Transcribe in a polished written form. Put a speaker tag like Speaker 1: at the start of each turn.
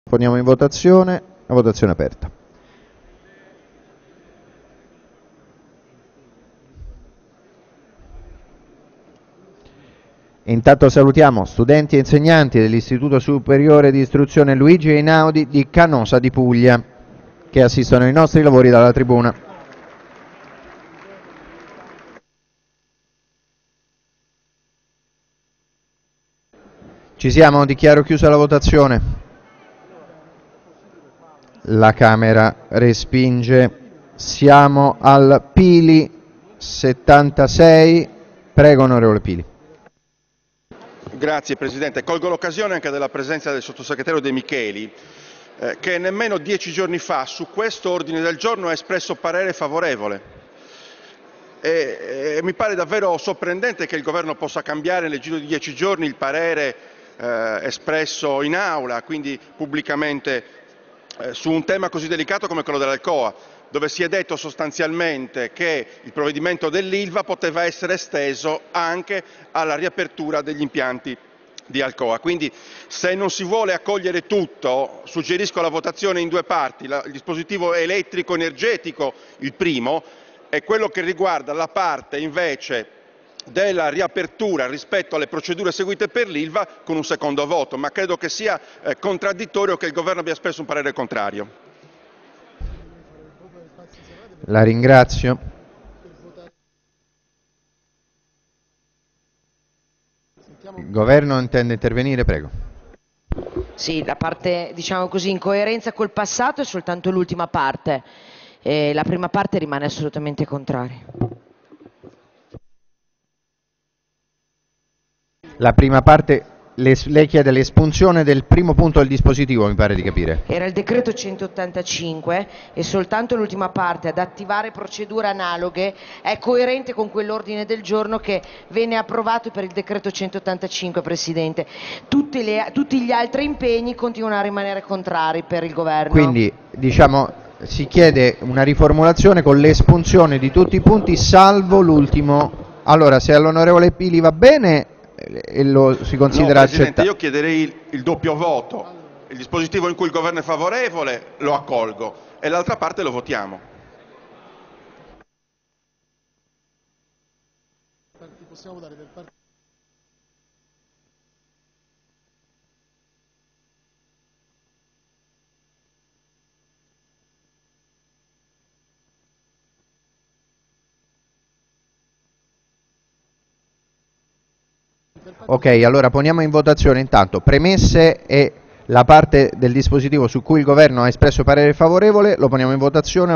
Speaker 1: Poniamo in votazione, la votazione è aperta. Intanto salutiamo studenti e insegnanti dell'Istituto Superiore di Istruzione Luigi Einaudi di Canosa di Puglia che assistono ai nostri lavori dalla tribuna. Ci siamo, dichiaro chiusa la votazione. La Camera respinge. Siamo al Pili 76. Prego, onorevole Pili.
Speaker 2: Grazie Presidente. Colgo l'occasione anche della presenza del sottosegretario De Micheli, che nemmeno 10 giorni fa su questo ordine del giorno ha espresso parere favorevole. Mi pare davvero sorprendente che il Governo possa cambiare nel giro di 10 giorni il parere espresso in aula, quindi pubblicamente, su un tema così delicato come quello dell'Alcoa, dove si è detto sostanzialmente che il provvedimento dell'Ilva poteva essere esteso anche alla riapertura degli impianti di Alcoa. Quindi se non si vuole accogliere tutto, suggerisco la votazione in due parti: il dispositivo elettrico energetico, il primo, e quello che riguarda la parte invece della riapertura rispetto alle procedure seguite per l'Ilva con un secondo voto, ma credo che sia contraddittorio che il Governo abbia espresso un parere contrario.
Speaker 1: La ringrazio. Il Governo intende intervenire, prego.
Speaker 3: Sì, la parte, diciamo così, in coerenza col passato è soltanto l'ultima parte. La prima parte rimane assolutamente contraria.
Speaker 1: La prima parte, lei chiede l'espunzione del primo punto del dispositivo, mi pare di capire.
Speaker 3: Era il decreto 185 e soltanto l'ultima parte, ad attivare procedure analoghe, è coerente con quell'ordine del giorno che venne approvato per il decreto 185, Presidente. Tutti gli altri impegni continuano a rimanere contrari per il Governo.
Speaker 1: Quindi, diciamo, si chiede una riformulazione con l'espunzione di tutti i punti salvo l'ultimo. Allora, se all'onorevole Pili va bene e lo si considera
Speaker 2: no, Presidente,
Speaker 1: accettato.
Speaker 2: io chiederei il doppio voto. Il dispositivo in cui il Governo è favorevole lo accolgo e l'altra parte lo votiamo.
Speaker 4: Possiamo dare del partito.
Speaker 1: Ok, allora poniamo in votazione intanto premesse e la parte del dispositivo su cui il Governo ha espresso parere favorevole, lo poniamo in votazione.